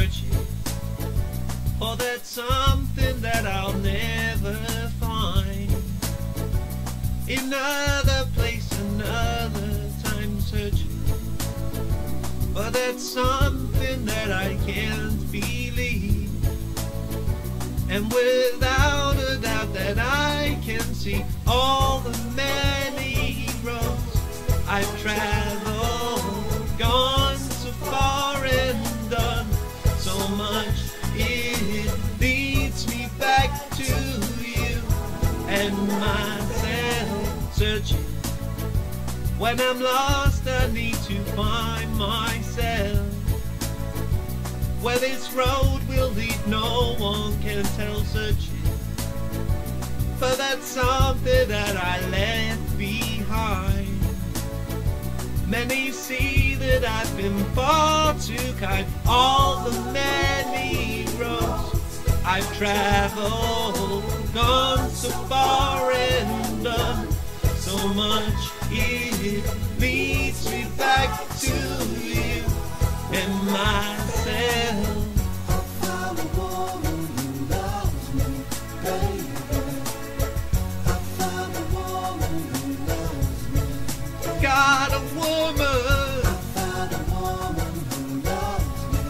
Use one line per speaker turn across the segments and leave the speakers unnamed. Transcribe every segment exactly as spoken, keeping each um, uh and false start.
searching for that something that I'll never find. Another place, another time searching for that something that I can't believe. And without a doubt that I can see all the many roads I've traveled, gone so far and done so much, it leads me back to you and myself searching. When I'm lost, I need to find myself. Where this road will lead, no one can tell. Searching for that something that I left behind. Many see that I've been far too kind. All the many roads I've traveled, gone so far and done so much, it leads me back to you and myself.
I found a woman who loves me, baby. I found a woman who loves me.
Got a woman.
I found a woman who loves me,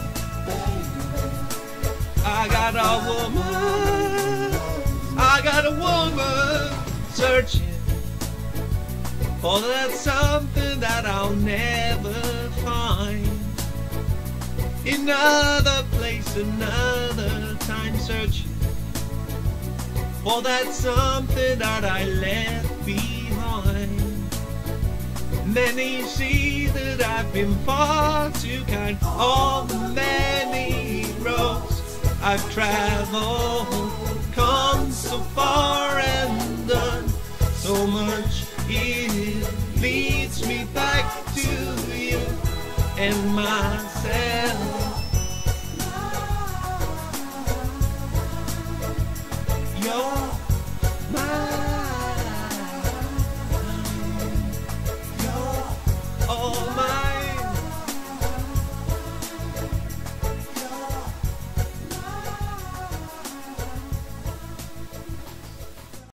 baby.
I got a woman. I got a woman searching for that something that I'll never find. Another place, another time searching for that something that I left behind. Many see that I've been far too kind. All the many roads I've traveled, come so far and done so much, it leads me back to you and myself. You're mine. You're all